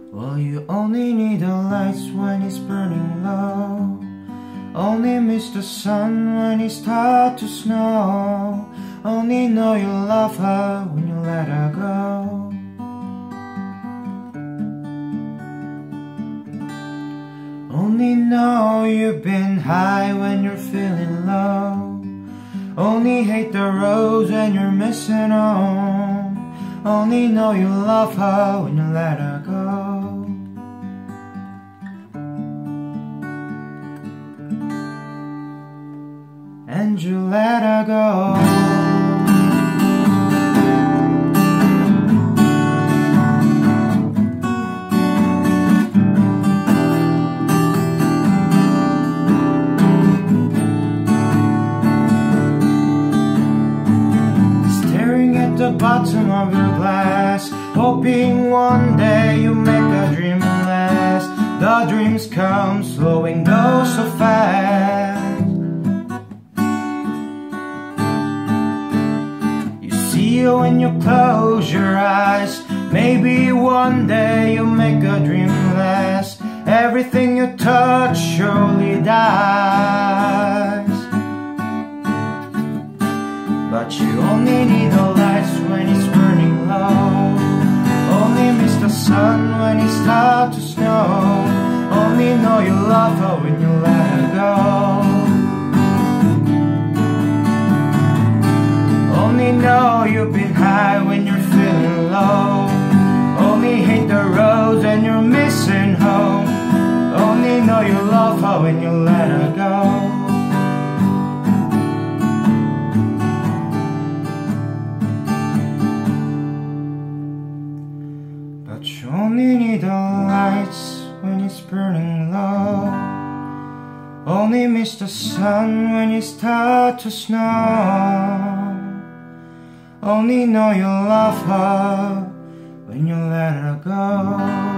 Well, you only need the lights when it's burning low. Only miss the sun when it starts to snow. Only know you love her when you let her go. Only know you've been high when you're feeling low. Only hate the roads when you're missing home. Only know you love her when you let her go. And you let her go. The bottom of your glass, hoping one day you make a dream last. The dreams come slow and go so fast. You see it when you close your eyes. Maybe one day you'll make a dream last. Everything you touch surely dies. But you only need the lights when it's burning low. Only miss the sun when it starts to snow. Only know you love her when you let her go. Only know you've been high when you're feeling low. Only hate the roads when you're missing home. Only know you love her when you let her go. But you only need the lights when it's burning low. Only miss the sun when it starts to snow. Only know you love her when you let her go.